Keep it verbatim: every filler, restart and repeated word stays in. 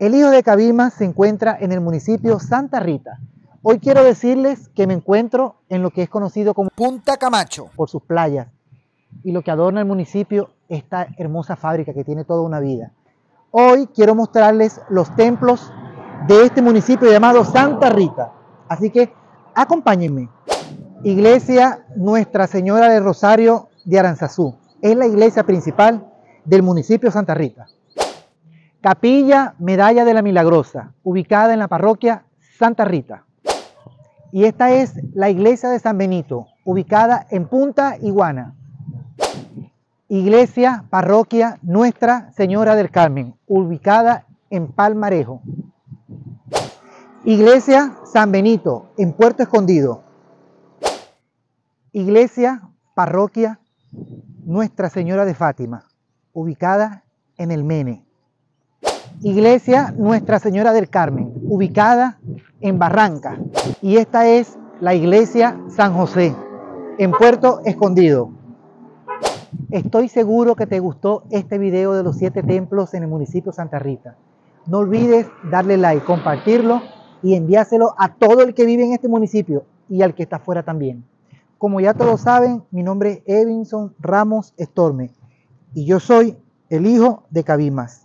El hijo de Cabimas se encuentra en el municipio Santa Rita. Hoy quiero decirles que me encuentro en lo que es conocido como Punta Camacho por sus playas y lo que adorna el municipio, esta hermosa fábrica que tiene toda una vida. Hoy quiero mostrarles los templos de este municipio llamado Santa Rita. Así que acompáñenme. Iglesia Nuestra Señora del Rosario de Aranzazú. Es la iglesia principal del municipio Santa Rita. Capilla Medalla de la Milagrosa, ubicada en la parroquia Santa Rita. Y esta es la iglesia de San Benito, ubicada en Punta Iguana. Iglesia Parroquia Nuestra Señora del Carmen, ubicada en Palmarejo. Iglesia San Benito, en Puerto Escondido. Iglesia Parroquia Nuestra Señora de Fátima, ubicada en El Mene. Iglesia Nuestra Señora del Carmen, ubicada en Barranca. Y esta es la iglesia San José, en Puerto Escondido. Estoy seguro que te gustó este video de los siete templos en el municipio Santa Rita. No olvides darle like, compartirlo y enviárselo a todo el que vive en este municipio y al que está afuera también. Como ya todos saben, mi nombre es Evinson Ramos Estorme y yo soy el hijo de Cabimas.